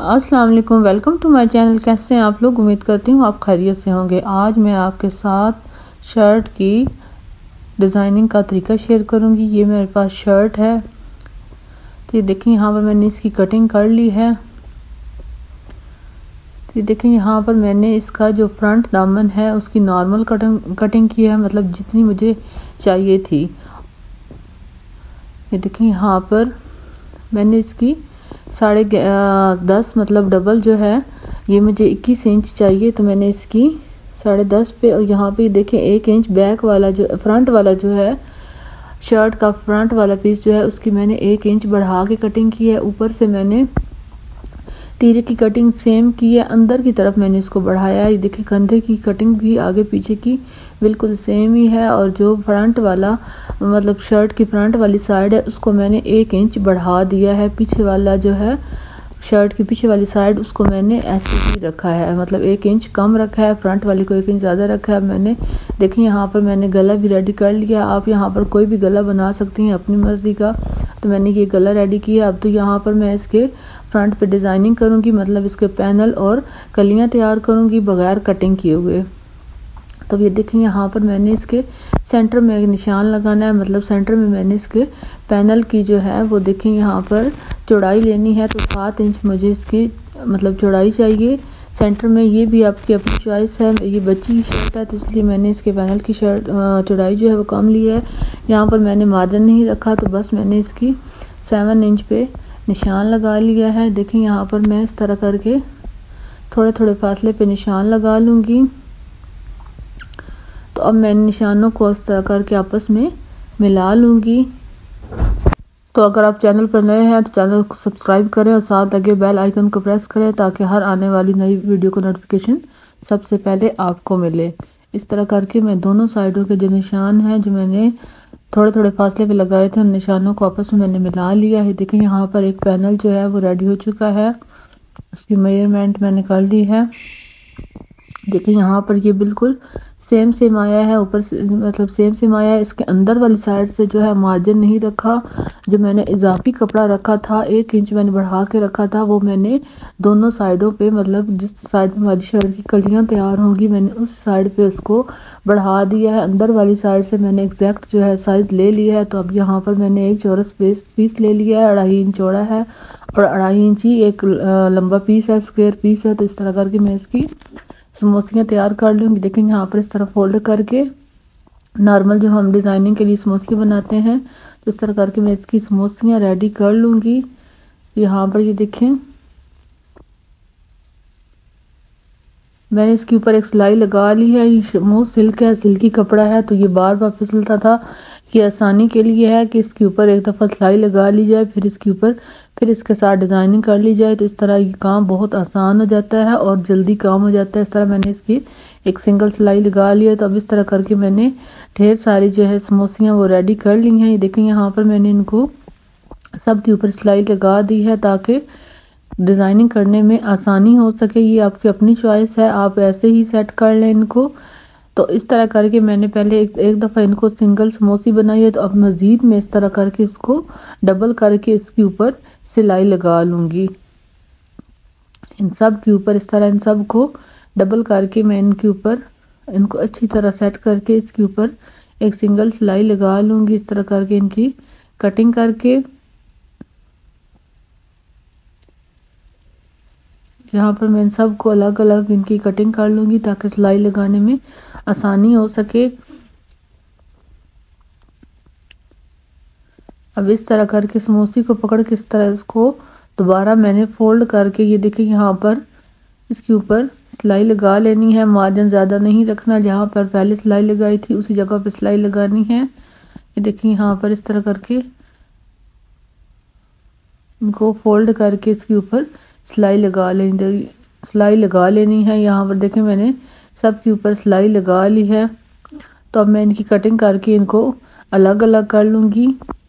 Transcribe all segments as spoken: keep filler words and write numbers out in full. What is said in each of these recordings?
अस्सलाम वालेकुम, welcome to my channel. कैसे हैं आप लोग? उम्मीद करती हूँ आप खैरियत से होंगे। आज मैं आपके साथ शर्ट की डिज़ाइनिंग का तरीका शेयर करूँगी। ये मेरे पास शर्ट है, तो ये देखिए यहाँ पर मैंने इसकी कटिंग कर ली है। तो ये देखिए यहाँ पर मैंने इसका जो फ्रंट दामन है उसकी नॉर्मल कटिंग कटिंग की है, मतलब जितनी मुझे चाहिए थी। ये देखिए यहाँ पर मैंने इसकी साढ़े दस मतलब डबल जो है, ये मुझे इक्कीस इंच चाहिए, तो मैंने इसकी साढ़े दस पे, और यहाँ पे देखें एक इंच बैक वाला जो फ्रंट वाला जो है शर्ट का फ्रंट वाला पीस जो है उसकी मैंने एक इंच बढ़ा के कटिंग की है। ऊपर से मैंने तीरे की कटिंग सेम की है, अंदर की तरफ मैंने इसको बढ़ाया है। ये देखिए कंधे की कटिंग भी आगे पीछे की बिल्कुल सेम ही है, और जो फ्रंट वाला मतलब शर्ट की फ्रंट वाली साइड है उसको मैंने एक इंच बढ़ा दिया है। पीछे वाला जो है शर्ट की पीछे वाली साइड उसको मैंने ऐसे ही रखा है, मतलब एक इंच कम रखा है, फ्रंट वाली को एक इंच ज़्यादा रखा है मैंने। देखिए यहाँ पर मैंने गला भी रेडी कर लिया। आप यहाँ पर कोई भी गला बना सकती हैं अपनी मर्ज़ी का, तो मैंने ये गला रेडी किया। अब तो यहाँ पर मैं इसके फ्रंट पे डिज़ाइनिंग करूँगी, मतलब इसके पैनल और कलियाँ तैयार करूँगी बगैर कटिंग किए हुए। तो ये देखें यहाँ पर मैंने इसके सेंटर में एक निशान लगाना है, मतलब सेंटर में मैंने इसके पैनल की जो है वो देखें यहाँ पर चौड़ाई लेनी है, तो सात इंच मुझे इसकी मतलब चौड़ाई चाहिए सेंटर में। ये भी आपकी अपनी चॉइस है, ये बच्ची की शर्ट है तो इसलिए मैंने इसके पैनल की शर्ट चौड़ाई जो है वो कम ली है। यहाँ पर मैंने मार्जिन नहीं रखा, तो बस मैंने इसकी सेवन इंच पे निशान लगा लिया है। देखें यहाँ पर मैं इस तरह करके थोड़े थोड़े फासले पे निशान लगा लूँगी। तो अब मैं निशानों को इस तरह करके आपस में मिला लूँगी। तो अगर आप चैनल पर नए हैं तो चैनल को सब्सक्राइब करें और साथ लगे बेल आइकन को प्रेस करें, ताकि हर आने वाली नई वीडियो को नोटिफिकेशन सबसे पहले आपको मिले। इस तरह करके मैं दोनों साइडों के जो निशान हैं जो मैंने थोड़े थोड़े फासले पे लगाए थे, उन निशानों को आपस में मैंने मिला लिया है। देखिए यहाँ पर एक पैनल जो है वो रेडी हो चुका है, उसकी मेजरमेंट मैंने कर ली है। देखिए यहाँ पर ये बिल्कुल सेम सेम आया है, ऊपर से मतलब सेम सेम आया है। इसके अंदर वाली साइड से जो है मार्जिन नहीं रखा, जो मैंने इजाफी कपड़ा रखा था एक इंच मैंने बढ़ा के रखा था, वो मैंने दोनों साइडों पे मतलब जिस साइड में हमारी शर्ट की कलियां तैयार होंगी मैंने उस साइड पे उसको बढ़ा दिया है। अंदर वाली साइड से मैंने एग्जैक्ट जो है साइज ले लिया है। तो अब यहाँ पर मैंने एक चौरस पीस पीस ले लिया है, अढ़ाई इंच चौड़ा है और अढ़ाई इंच ही एक लंबा पीस है, स्क्वायर पीस है। तो इस तरह करके मैं इसकी समोसियाँ तैयार कर लूँगी। देखेंगे यहाँ पर इस तरह फोल्ड करके नॉर्मल जो हम डिज़ाइनिंग के लिए समोसे बनाते हैं, तो इस तरह करके मैं इसकी समोसियाँ रेडी कर लूँगी। यहाँ पर ये देखें मैंने इसके ऊपर एक सिलाई लगा ली है। ये मुँह सिल्क है, सिल्की कपड़ा है, तो ये बार बार फिसलता था। ये आसानी के लिए है कि इसके ऊपर एक दफ़ा सिलाई लगा ली जाए, फिर इसके ऊपर फिर इसके साथ डिज़ाइनिंग कर ली जाए, तो इस तरह ये काम बहुत आसान हो जाता है और जल्दी काम हो जाता है। इस तरह मैंने इसकी एक सिंगल सिलाई लगा ली है। तो अब इस तरह करके मैंने ढेर सारी जो है समोसियाँ वो रेडी कर ली हैं। ये देखें यहाँ पर मैंने इनको सब के ऊपर सिलाई लगा दी है ताकि डिज़ाइनिंग करने में आसानी हो सके। ये आपकी अपनी चॉइस है, आप ऐसे ही सेट कर लें इनको। तो इस तरह करके मैंने पहले एक, एक दफ़ा इनको सिंगल समोसी बनाई है, तो अब मज़ीद मैं इस तरह करके इसको डबल करके इसके ऊपर सिलाई लगा लूँगी। इन सब के ऊपर इस तरह इन सब को डबल करके मैं इनके ऊपर इनको अच्छी तरह सेट करके इसके ऊपर एक सिंगल सिलाई लगा लूँगी। इस तरह करके इनकी कटिंग करके यहाँ पर मैं इन सब को अलग अलग इनकी कटिंग कर लूँगी ताकि सिलाई लगाने में आसानी हो सके। अब इस तरह करके समोसे को पकड़ के इस तरह इसको दोबारा मैंने फोल्ड करके ये देखिए यहाँ पर इसके ऊपर सिलाई लगा लेनी है। मार्जिन ज़्यादा नहीं रखना, जहाँ पर पहले सिलाई लगाई थी उसी जगह पर सिलाई लगानी है। ये देखिए यहाँ पर इस तरह करके इनको फोल्ड करके इसके ऊपर सिलाई लगा लेनी सिलाई लगा लेनी है। यहाँ पर देखें मैंने सब के ऊपर सिलाई लगा ली है। तो अब मैं इनकी कटिंग करके इनको अलग अलग कर लूँगी।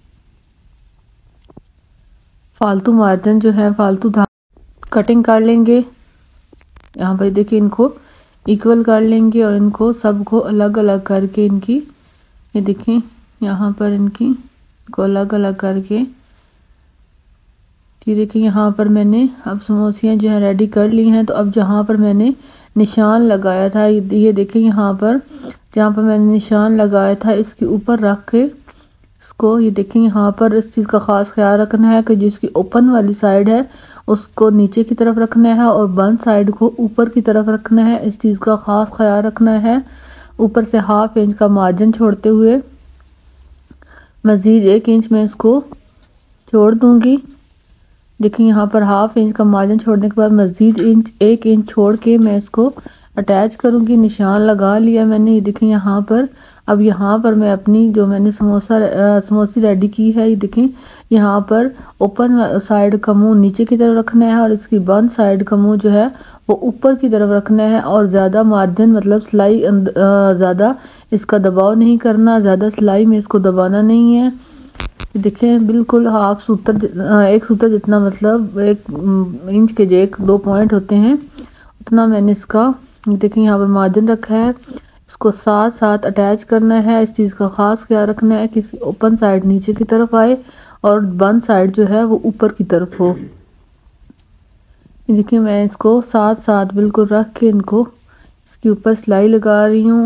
फालतू मार्जिन जो है फालतू धागा कटिंग कर लेंगे। यहाँ पर देखिए इनको इक्वल कर लेंगे और इनको सबको अलग अलग करके इनकी ये देखें यहाँ पर इनकी को अलग अलग करके ये देखिए यहाँ पर मैंने अब समोसियाँ जो है रेडी कर ली हैं। तो अब जहाँ पर मैंने निशान लगाया था, ये देखिए यहाँ पर जहाँ पर मैंने निशान लगाया था इसके ऊपर रख के इसको, ये देखिए यहाँ पर इस चीज़ का ख़ास ख्याल रखना है कि जिसकी ओपन वाली साइड है उसको नीचे की तरफ रखना है और बंद साइड को ऊपर की तरफ रखना है। इस चीज़ का ख़ास ख्याल रखना है। ऊपर से हाफ इंच का मार्जिन छोड़ते हुए मज़ीद एक इंच में इसको छोड़ दूंगी। देखिए यहाँ पर हाफ इंच का मार्जिन छोड़ने के बाद मज़ीद इंच एक इंच छोड़ के मैं इसको अटैच करूंगी। निशान लगा लिया मैंने। ये देखिए यहाँ पर अब यहाँ पर मैं अपनी जो मैंने समोसा समोसी रेडी की है, ये देखें यहाँ पर ओपन साइड का मुंह नीचे की तरफ रखना है और इसकी बंद साइड का मुंह जो है वो ऊपर की तरफ रखना है। और ज़्यादा मार्जिन मतलब सिलाई ज़्यादा इसका दबाव नहीं करना, ज़्यादा सिलाई में इसको दबाना नहीं है। देखें बिल्कुल हाफ सूत्र एक सूत्र जितना मतलब एक इंच के जो एक दो पॉइंट होते हैं उतना मैंने इसका देखिए यहाँ पर मार्जिन रखा है। इसको साथ साथ अटैच करना है। इस चीज़ का ख़ास ख्याल रखना है कि ओपन साइड नीचे की तरफ आए और बंद साइड जो है वो ऊपर की तरफ हो। देखिए मैं इसको साथ साथ बिल्कुल रख के इनको इसके ऊपर सिलाई लगा रही हूँ।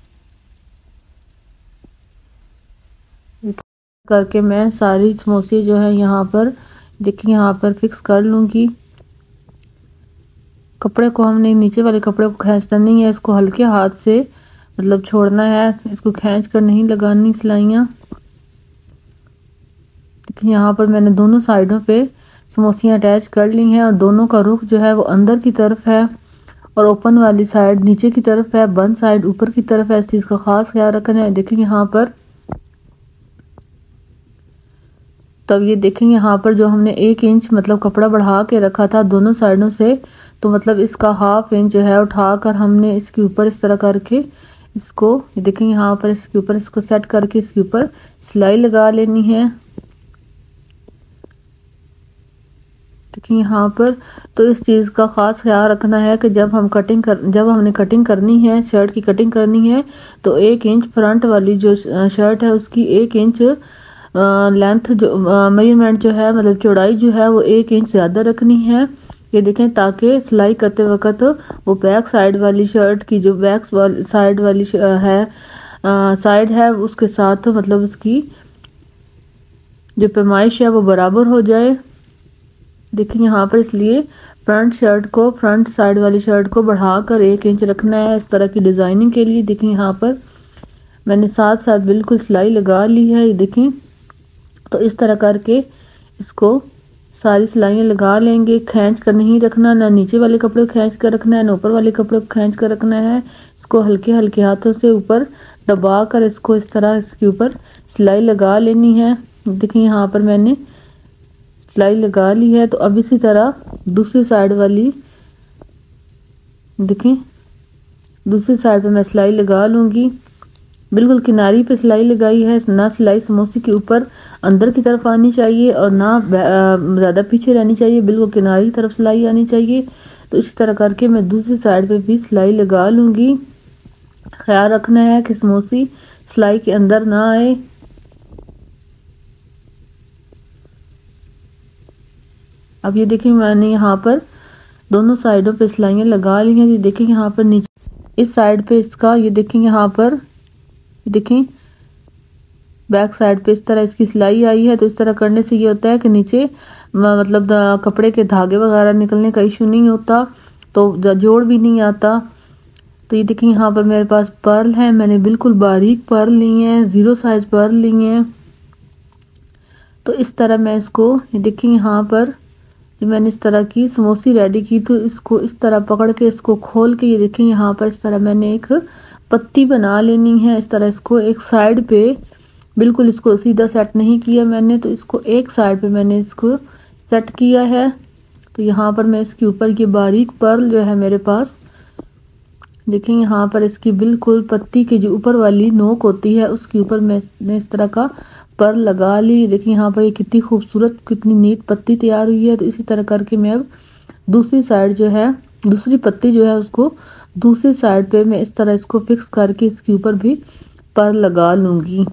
करके मैं सारी समोसे जो है यहाँ पर देखिए यहाँ पर फिक्स कर लूँगी। कपड़े को हमने नीचे वाले कपड़े को खींचना नहीं है, इसको हल्के हाथ से मतलब छोड़ना है, इसको खींच कर नहीं लगानी सिलाइयाँ। देखिए यहाँ पर मैंने दोनों साइडों पे समोसियाँ अटैच कर ली हैं और दोनों का रुख जो है वो अंदर की तरफ है और ओपन वाली साइड नीचे की तरफ है, बंद साइड ऊपर की तरफ है। इस चीज़ का खास ख्याल रखना है। देखिए यहाँ पर तब ये देखें यहाँ पर जो हमने एक इंच मतलब कपड़ा बढ़ा के रखा था दोनों साइडों से, तो मतलब इसका हाफ इंच जो है उठाकर हमने इसके ऊपर इस तरह करके इसको ये देखें यहाँ पर इसके ऊपर इसको सेट करके इसके ऊपर सिलाई लगा लेनी है। देखिए यहाँ पर तो इस चीज़ का ख़ास ख्याल रखना है कि जब हम कटिंग कर जब हमने कटिंग करनी है, शर्ट की कटिंग करनी है, तो एक इंच फ्रंट वाली जो शर्ट है उसकी एक इंच लेंथ जो मेजरमेंट जो है मतलब चौड़ाई जो है वो एक इंच ज़्यादा रखनी है। ये देखें ताकि सिलाई करते वक्त वो बैक साइड वाली शर्ट की जो बैक वाली साइड वाली है साइड है उसके साथ मतलब उसकी जो पैमाइश है वो बराबर हो जाए। देखिए यहाँ पर इसलिए फ्रंट शर्ट को फ्रंट साइड वाली शर्ट को बढ़ाकर एक इंच रखना है इस तरह की डिज़ाइनिंग के लिए। देखिए यहाँ पर मैंने साथ साथ बिल्कुल सिलाई लगा ली है। ये देखें तो इस तरह करके इसको सारी सिलाइयाँ लगा लेंगे। खींच कर नहीं रखना, ना नीचे वाले कपड़े को खींच कर रखना है ना ऊपर वाले कपड़े को खींच कर रखना है। इसको हल्के हल्के हाथों से ऊपर दबा कर इसको इस तरह इसके ऊपर सिलाई लगा लेनी है। देखिए यहाँ पर मैंने सिलाई लगा ली है। तो अब इसी तरह दूसरी साइड वाली देखिए दूसरी साइड पे मैं सिलाई लगा लूँगी। बिल्कुल किनारी पे सिलाई लगाई है, ना सिलाई समोसे के ऊपर अंदर की तरफ आनी चाहिए और ना ज़्यादा पीछे रहनी चाहिए, बिल्कुल किनारी की तरफ सिलाई आनी चाहिए। तो इसी तरह करके मैं दूसरी साइड पे भी सिलाई लगा लूँगी। ख्याल रखना है कि समोसी सिलाई के अंदर ना आए। अब ये देखिए मैंने यहाँ पर दोनों साइडों पे सिलाइयाँ लगा ली हैं। ये देखिए यहाँ पर नीचे इस साइड पे इसका ये देखिए यहाँ पर देखें बैक साइड पे इस तरह इसकी सिलाई आई है। तो इस तरह करने से ये होता है कि नीचे मतलब कपड़े के धागे वगैरह निकलने का इशू नहीं होता, तो जोड़ भी नहीं आता। तो ये देखिए यहाँ पर मेरे पास पर्ल है, मैंने बिल्कुल बारीक पर्ल ली हैं, ज़ीरो साइज पर्ल ली हैं। तो इस तरह मैं इसको ये देखिए यहाँ पर मैंने इस तरह की समोसी रेडी की। तो इसको इस तरह पकड़ के इसको खोल के ये देखिए यहाँ पर इस तरह मैंने एक पत्ती बना लेनी है। इस तरह इसको एक साइड पे बिल्कुल इसको सीधा सेट नहीं किया मैंने, तो इसको एक साइड पे मैंने इसको सेट किया है। तो यहाँ पर मैं इसके ऊपर ये बारीक पर्ल जो है मेरे पास देखिए यहाँ पर इसकी बिल्कुल पत्ती की जो ऊपर वाली नोक होती है उसके ऊपर मैंने इस तरह का पर्ल लगा ली। देखिए यहाँ पर ये कितनी खूबसूरत कितनी नीट पत्ती तैयार हुई है। तो इसी तरह करके मैं अब दूसरी साइड जो है दूसरी पत्ती जो है उसको दूसरी साइड पे मैं इस तरह इसको फिक्स करके इसके ऊपर भी पर्ल लगा लूँगी।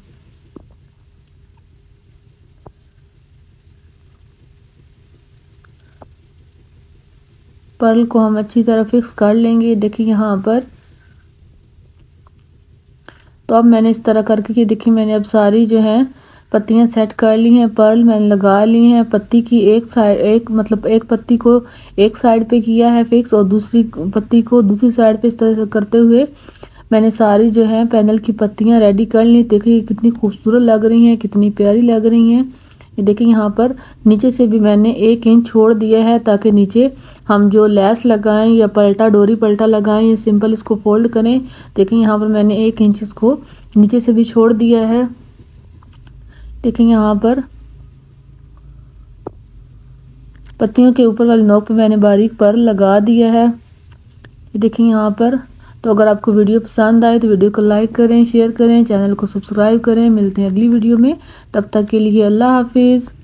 पर्ल को हम अच्छी तरह फिक्स कर लेंगे। देखिए यहाँ पर तो अब मैंने इस तरह करके कि देखिए मैंने अब सारी जो है पत्तियां सेट कर ली हैं, पर्ल मैंने लगा ली हैं। पत्ती की एक साइड एक मतलब एक पत्ती को एक साइड पे किया है फिक्स और दूसरी पत्ती को दूसरी साइड पे इस तरह से करते हुए मैंने सारी जो है पैनल की पत्तियां रेडी कर ली। देखिए कितनी खूबसूरत लग रही हैं, कितनी प्यारी लग रही हैं। ये देखिए यहाँ पर नीचे से भी मैंने एक इंच छोड़ दिया है ताकि नीचे हम जो लेस लगाएं या पलटा डोरी पलटा लगाएं या सिंपल इसको फोल्ड करें। देखिए यहाँ पर मैंने एक इंच इसको नीचे से भी छोड़ दिया है। देखिए यहाँ पर पत्तियों के ऊपर वाली नोक पे मैंने बारीक पर्ल लगा दिया है। देखिए यहाँ पर तो अगर आपको वीडियो पसंद आए तो वीडियो को लाइक करें, शेयर करें, चैनल को सब्सक्राइब करें। मिलते हैं अगली वीडियो में, तब तक के लिए अल्लाह हाफिज।